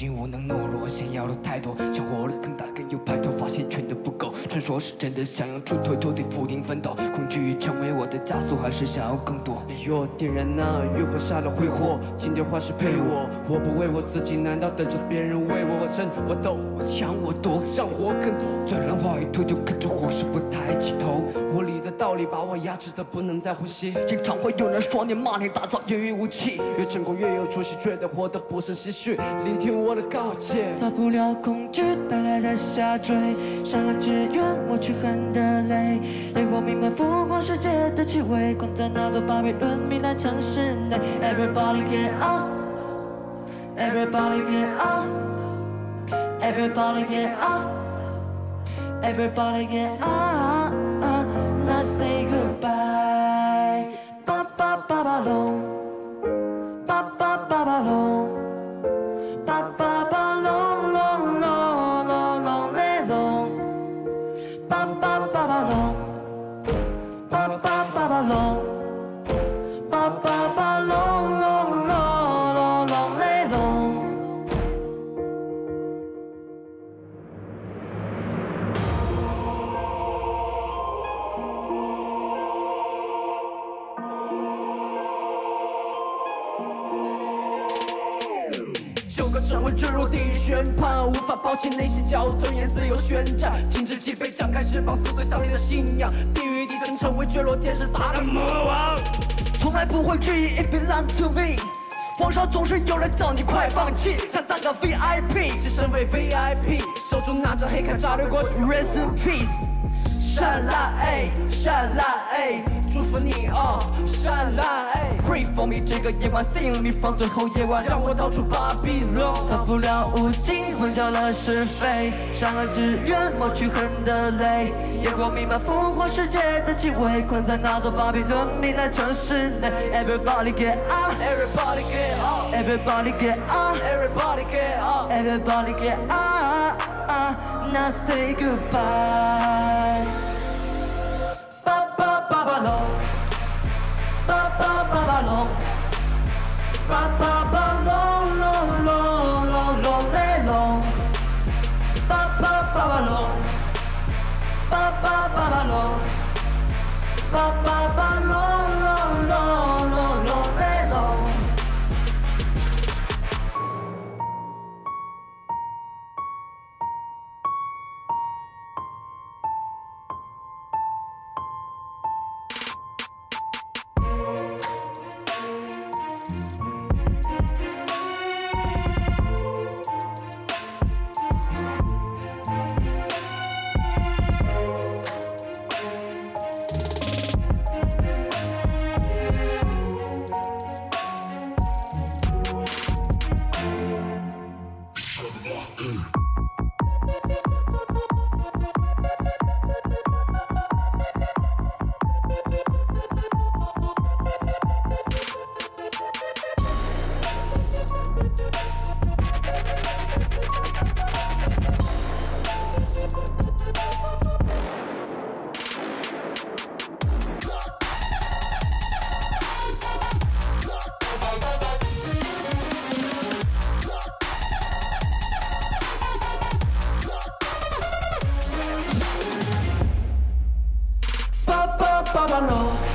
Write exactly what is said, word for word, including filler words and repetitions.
今无能懦弱，想要的太多，想活得更大更有派头，发现全都不够。传说是真的，想要出头就得不停奋斗。恐惧成为我的枷锁，还是想要更多？ 哎呦，点燃那欲火下的挥霍，今天花式陪我，我不为我自己，难道等着别人为我？我争我斗， 我抢我夺， 让火更多。 虽然话一吐就跟着火势不抬起头。 我理的道理把我压制的不能再呼吸。 经常会有人说你骂你打造越狱武器， 越成功越有出息，觉得活得不胜唏嘘。聆听我的告诫， 逃不了恐惧带来的下坠，善良只愿抹去恨的泪。烟火弥漫浮华世界的气味，关在那座巴比伦糜烂城市内。Everybody get up, everybody get up, everybody get up, everybody get up. Now say goodbye. Ba ba ba ba long, ba ba ba ba long, ba ba ba long long long long long lay long, ba ba ba ba long, ba ba ba ba long, ba ba ba long long long long long lay long.九个转会坠入地狱宣判，无法抛弃内心骄傲尊严自由宣战，停止脊背，张开翅膀，撕碎小你的信仰，地狱底层成为坠落天使撒旦魔王，从来不会质疑 It belongs to me。网上总是有人叫你快放弃，想当个 V I P， 是身为 V I P， 手中拿着黑卡炸掠过去 ，Rest in peace。善辣 A， 善辣 A， 祝福你哦，善辣 A。Pray for me， 这个夜晚 Sing me， 放最后夜晚，让我逃出巴比伦。逃不了无尽，混淆了是非，善恶只愿抹去恨的泪。烟火弥漫浮华世界的气味，困在那座巴比伦糜烂城市内。Everybody get up， Everybody get up，Everybody get up，Everybody get up，Everybody get up。Now say goodbye。Ba ba ba ba long, ba ba ba ba long, ba ba ba long long long long long lay long, ba ba ba ba long, ba ba ba ba long, ba ba ba long long long long long lay long.爸爸，爸爸喽。